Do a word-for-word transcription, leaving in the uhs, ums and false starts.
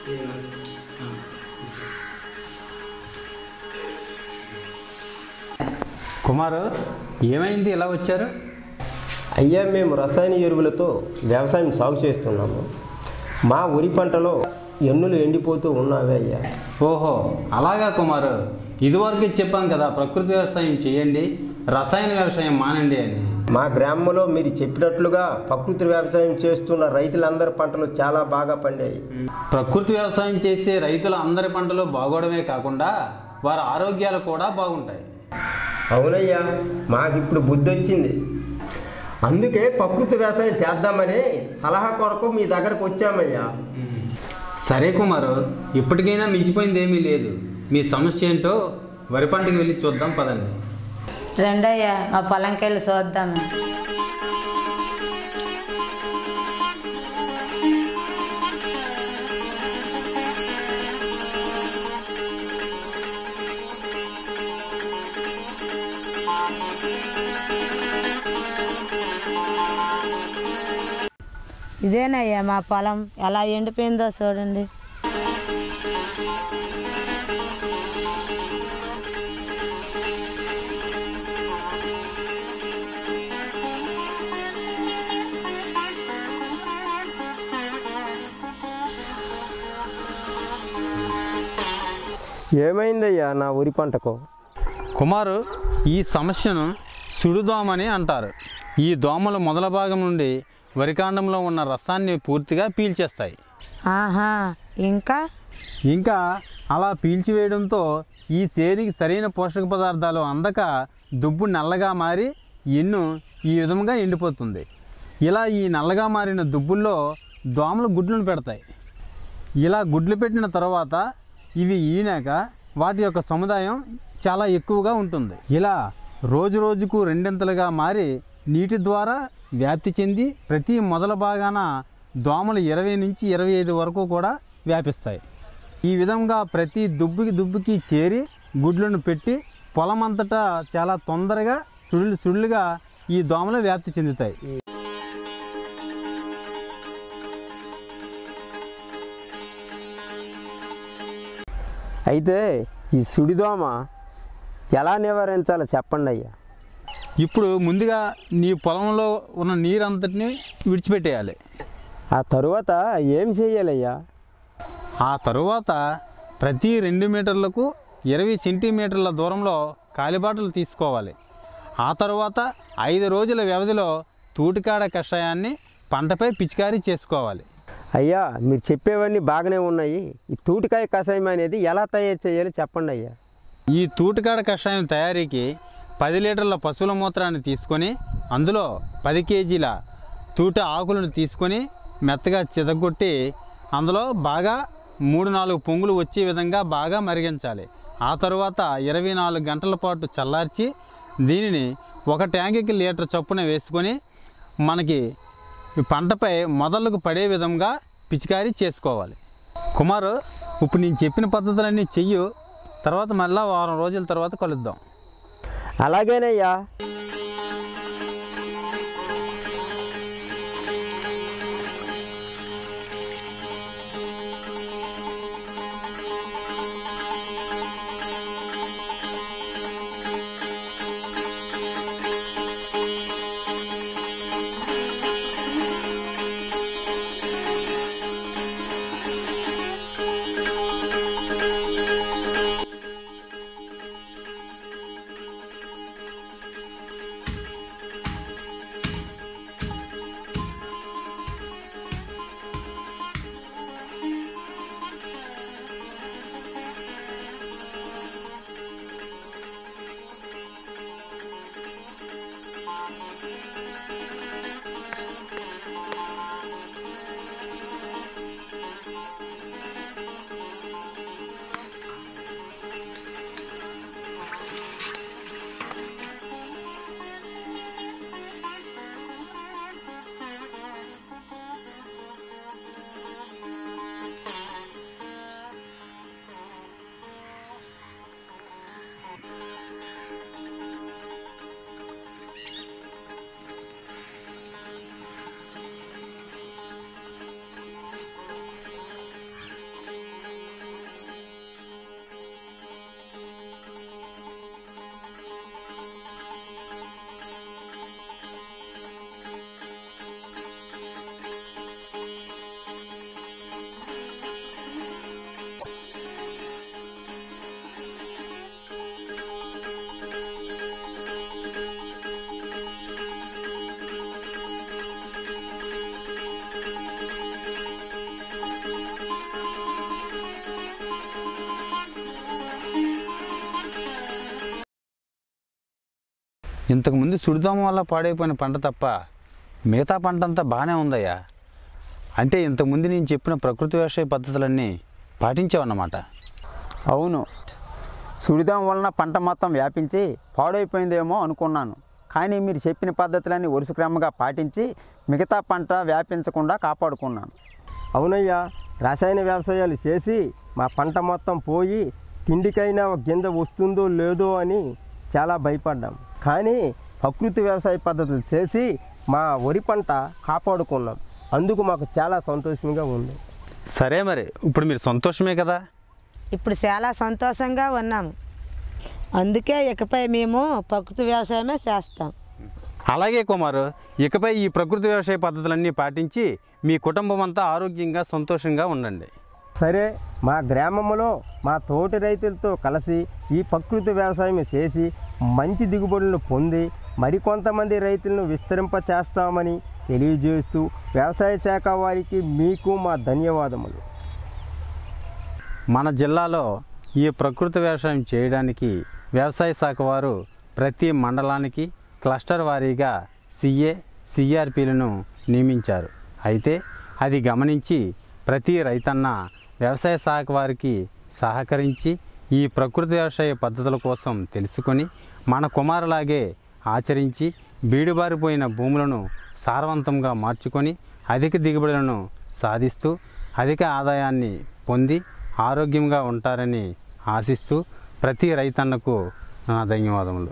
కుమారు, ఏమైంది ఇలా వచ్చారు? అయ్యా, మేము రసాయన ఎరువులతో వ్యవసాయం సాగు చేస్తున్నాము. మా వరి పంటలో ఎన్నులు ఎండిపోతూ ఉన్నావే అయ్యా. ఓహో, అలాగా కుమారు. ఇదివరకు చెప్పాం కదా, ప్రకృతి వ్యవసాయం చేయండి, రసాయన వ్యవసాయం మానండి అని. మా గ్రామంలో మీరు చెప్పినట్లుగా ప్రకృతి వ్యవసాయం చేస్తున్న రైతులందరి పంటలు చాలా బాగా పండాయి. ప్రకృతి వ్యవసాయం చేసే రైతుల అందరి పంటలు బాగోవడమే కాకుండా వారి ఆరోగ్యాలు కూడా బాగుంటాయి. అవునయ్యా, మాకు ఇప్పుడు బుద్ధి వచ్చింది. అందుకే ప్రకృతి వ్యవసాయం చేద్దామని సలహా కొరకు మీ దగ్గరకు వచ్చామయ్యా. సరే కుమారు, ఇప్పటికైనా మించిపోయింది ఏమీ లేదు. మీ సమస్య ఏంటో వరి పంటకి వెళ్ళి చూద్దాం పదండి. రెండయ్యా, మా పొలంకి వెళ్ళి చూద్దాము. ఇదేనయ్యా మా పొలం, ఎలా ఎండిపోయిందో చూడండి. ఏమైందయ్యా నా వరి పంటకు? కుమారు, ఈ సమస్యను సుడిదోమని అంటారు. ఈ దోమలు మొదల భాగం నుండి వరికాండంలో ఉన్న రసాన్ని పూర్తిగా పీల్చేస్తాయి. ఆహా, ఇంకా ఇంకా అలా పీల్చివేయడంతో ఈ చేనికి సరైన పోషక పదార్థాలు అందక దుబ్బు నల్లగా మారి ఎన్ను ఈ విధంగా ఎండిపోతుంది. ఇలా ఈ నల్లగా మారిన దుబ్బుల్లో దోమలు గుడ్లను పెడతాయి. ఇలా గుడ్లు పెట్టిన తర్వాత ఇవి ఈనాక వాటి యొక్క సముదాయం చాలా ఎక్కువగా ఉంటుంది. ఇలా రోజు రోజుకు రెండింతలుగా మారి నీటి ద్వారా వ్యాప్తి చెంది ప్రతి మొదల భాగాన దోమలు ఇరవై నుంచి ఇరవై ఐదు వరకు కూడా వ్యాపిస్తాయి. ఈ విధంగా ప్రతి దుబ్బుకి దుబ్బుకి చేరి గుడ్లను పెట్టి పొలం అంతటా చాలా తొందరగా సుడులు సుడులుగా ఈ దోమలు వ్యాప్తి చెందుతాయి. అయితే ఈ సుడిదోమ ఎలా నివారించాలో చెప్పండి అయ్యా. ఇప్పుడు ముందుగా నీ పొలంలో ఉన్న నీరంతటిని విడిచిపెట్టేయాలి. ఆ తరువాత ఏం చేయాలయ్యా? ఆ తరువాత ప్రతి రెండు మీటర్లకు ఇరవై సెంటీమీటర్ల దూరంలో కాలిబాటలు తీసుకోవాలి. ఆ తరువాత ఐదు రోజుల వ్యవధిలో తూటికాడ కషాయాన్ని పంటపై పిచికారీ చేసుకోవాలి. అయ్యా, మీరు చెప్పేవన్నీ బాగానే ఉన్నాయి. ఈ తూటికాయ కషాయం అనేది ఎలా తయారు చేయాలో చెప్పండి అయ్యా. ఈ తూటికాడ కషాయం తయారీకి పది లీటర్ల పశువుల మూత్రాన్ని తీసుకొని అందులో పది కేజీల తూట ఆకులను తీసుకొని మెత్తగా చితగొట్టి అందులో బాగా మూడు నాలుగు పొంగులు వచ్చే విధంగా బాగా మరిగించాలి. ఆ తరువాత ఇరవై నాలుగు గంటల పాటు చల్లార్చి దీనిని ఒక ట్యాంకుకి లీటర్ చొప్పున వేసుకొని మనకి పంటపై మొదలకు పడే విధంగా పిచికారీ చేసుకోవాలి. కుమారు, ఇప్పుడు నేను చెప్పిన పద్ధతులన్నీ చెయ్యు, తర్వాత మళ్ళీ వారం రోజుల తర్వాత కలుద్దాం. అలాగేనయ్యా. ఇంతకుముందు సుడిదోమ వల్ల పాడైపోయిన పంట తప్ప మిగతా పంట అంతా బాగానే ఉందయ్యా. అంటే ఇంతకుముందు నేను చెప్పిన ప్రకృతి వ్యవసాయ పద్ధతులన్నీ పాటించావన్నమాట. అవును, సుడిదం వలన పంట మొత్తం వ్యాపించి పాడైపోయిందేమో అనుకున్నాను. కానీ మీరు చెప్పిన పద్ధతులన్నీ వరుస క్రమంగా పాటించి మిగతా పంట వ్యాపించకుండా కాపాడుకున్నాను. అవునయ్యా, రసాయన వ్యవసాయాలు చేసి మా పంట మొత్తం పోయి తిండికైనా ఒక గింజ వస్తుందో లేదో అని చాలా భయపడ్డాం. కానీ ప్రకృతి వ్యవసాయ పద్ధతులు చేసి మా వరి పంట కాపాడుకున్నాం. అందుకు మాకు చాలా సంతోషంగా ఉంది. సరే, మరి ఇప్పుడు మీరు సంతోషమే కదా? ఇప్పుడు చాలా సంతోషంగా ఉన్నాము. అందుకే ఇకపై మేము ప్రకృతి వ్యవసాయమే చేస్తాం. అలాగే కుమారు, ఇకపై ఈ ప్రకృతి వ్యవసాయ పద్ధతులన్నీ పాటించి మీ కుటుంబం అంతా ఆరోగ్యంగా సంతోషంగా ఉండండి. సరే, మా గ్రామంలో మా తోటి రైతులతో కలిసి ఈ ప్రకృతి వ్యవసాయం చేసి మంచి దిగుబడులను పొంది మరికొంతమంది రైతులను విస్తరింప చేస్తామని తెలియజేస్తూ వ్యవసాయ శాఖ వారికి మీకు మా ధన్యవాదములు. మన జిల్లాలో ఈ ప్రకృతి వ్యవసాయం చేయడానికి వ్యవసాయ శాఖ వారు ప్రతి మండలానికి క్లస్టర్ వారీగా సిఏ సిఆర్పీలను నియమించారు. అయితే అది గమనించి ప్రతి రైతన్న వ్యవసాయ శాఖ వారికి సహకరించి ఈ ప్రకృతి వ్యవసాయ పద్ధతుల కోసం తెలుసుకొని మన కుమారులాగే ఆచరించి బీడుబారిపోయిన భూములను సారవంతంగా మార్చుకొని అధిక దిగుబడులను సాధిస్తూ అధిక ఆదాయాన్ని పొంది ఆరోగ్యంగా ఉంటారని ఆశిస్తూ ప్రతి రైతన్నకు నా ధన్యవాదములు.